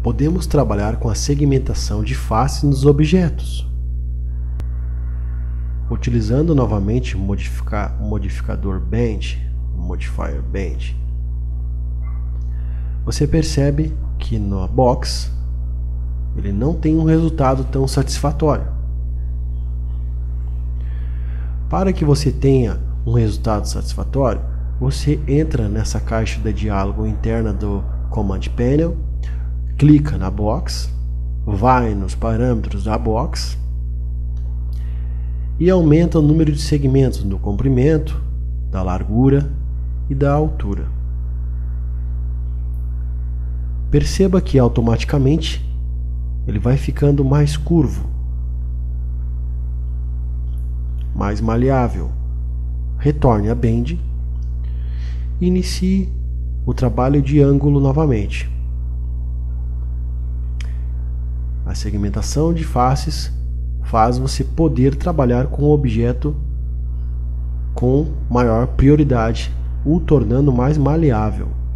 podemos trabalhar com a segmentação de faces nos objetos. Utilizando novamente o modificador Bend, Modifier Bend, você percebe que na box ele não tem um resultado tão satisfatório. Para que você tenha um resultado satisfatório, você entra nessa caixa de diálogo interna do Command Panel, clica na box, vai nos parâmetros da box e aumenta o número de segmentos do comprimento, da largura e da altura. Perceba que automaticamente ele vai ficando mais curvo, mais maleável. Retorne a Bend e inicie o trabalho de ângulo novamente. A segmentação de faces faz você poder trabalhar com o objeto com maior prioridade, o tornando mais maleável.